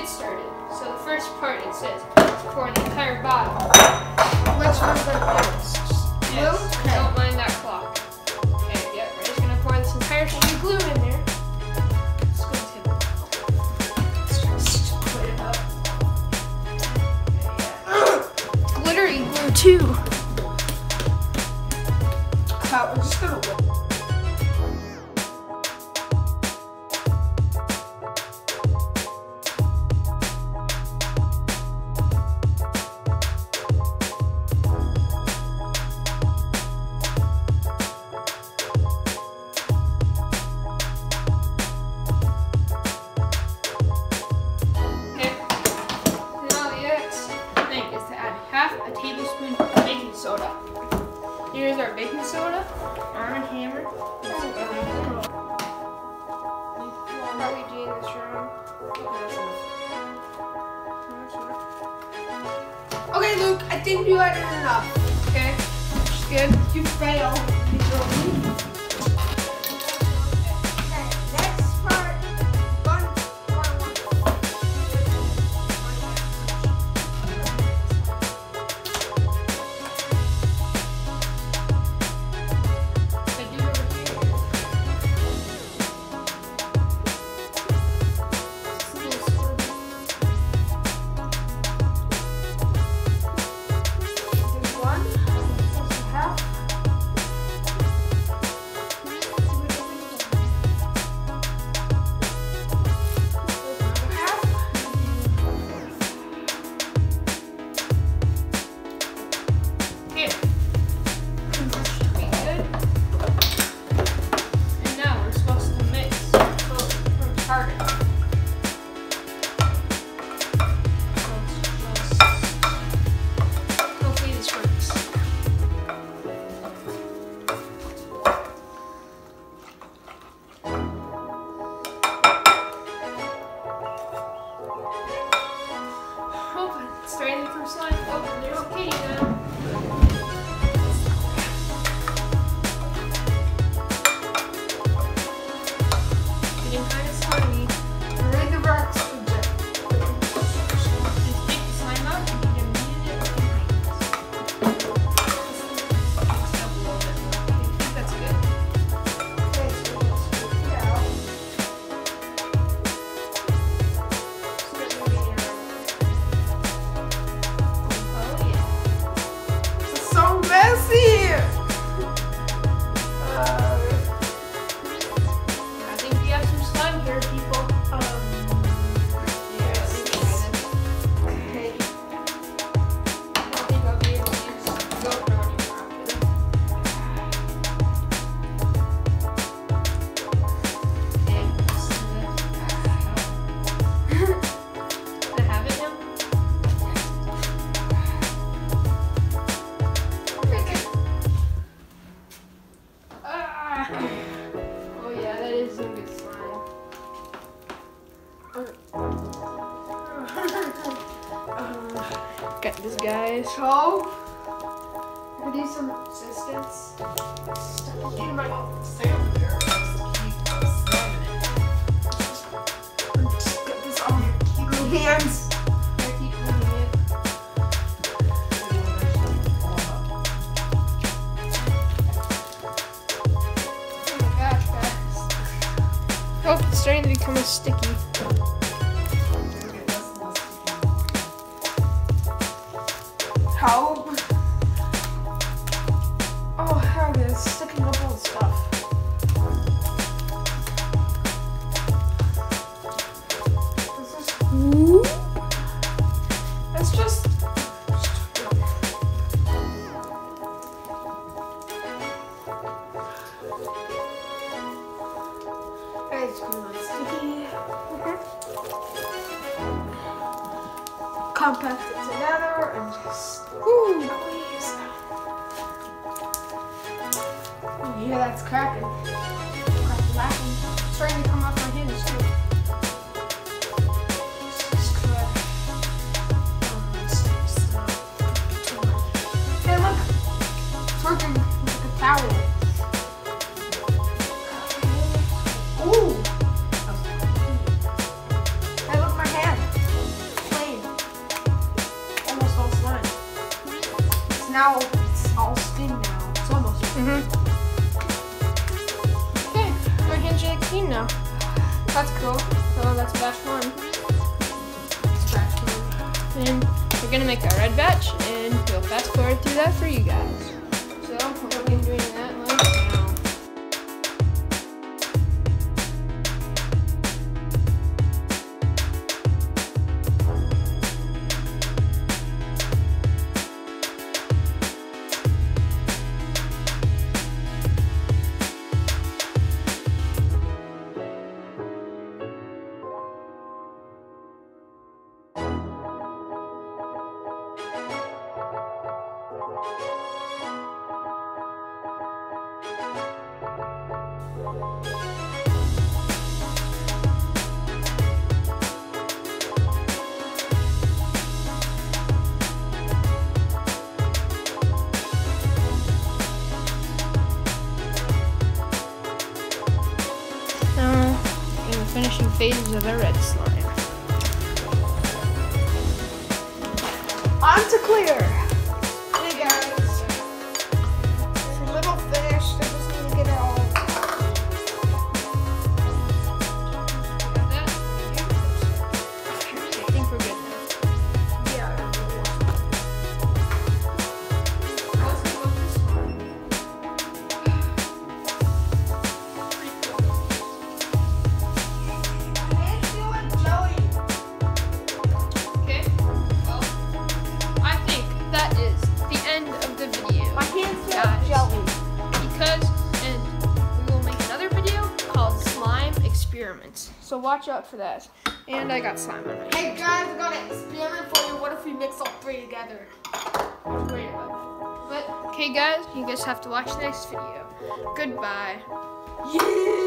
get started. So the first part, it says pour the entire bottle. Which one's like this? Glue? Yes, Okay. don't mind that clock. Okay, yep, we're just gonna pour this entire sheet of glue in there. It's going to take a while. Let's just put it up. Okay, yeah. Glittery glue too. We're just gonna whip. Soda. Here's our baking soda, Arm & Hammer. How are we doing this round? Okay, Luke, I think you added enough. Okay, that's good. You failed. Next part. Starting the first line. Oh, there's Katie now. Getting kind of slimy. Read the rocks. Just take the slime out and you can knead it behind. Mix it up a little bit. I think that's good. Okay, so let's scoop it out. So messy! I think we have some slime here, people. Yeah, I think we have it. Okay. I think I'll be able to use goat running after that. And this is it. Can I have it now? Oh yeah, that is some good slime. Got this, guys. So, I need some assistance. in my stay up there. Just get this on your hands. I keep moving it. Oh my gosh, guys. Oh, it's starting to become sticky. How? Oh, how it is sticking up on stuff. It's just. It's gonna be sticky. Compact it together and just squeeze. You hear that's cracking. Laughing. It's starting to come off my hinge too. Hey, look. It's working like a towel. Ooh. Hey, look, my hand. now it's all skin now. It's almost. Okay, my hands are clean now. That's cool. So that's batch 1. It's batch 1. And we're gonna make a red batch, and we'll fast forward through that for you guys. So we're gonna be doing that right now. In the finishing phases of our red slime. On to clear. Hey guys. It's a little fish. I just need to get it all. I think we're good now. Yeah. Okay, well, I think that is the end of the video. My hands feel Guys. like jelly. Because, we will make another video called Slime Experiments. So watch out for that. And I got slime on my Hey guys, I got an experiment for you. What if we mix all 3 together? Great. But, okay guys, you guys have to watch the next video. Goodbye. Yeah.